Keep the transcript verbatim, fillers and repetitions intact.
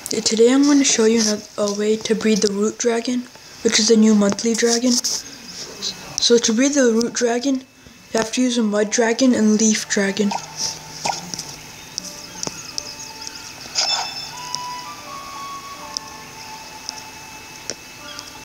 Today I'm going to show you another, a way to breed the root dragon, which is a new monthly dragon. So to breed the root dragon, you have to use a mud dragon and leaf dragon.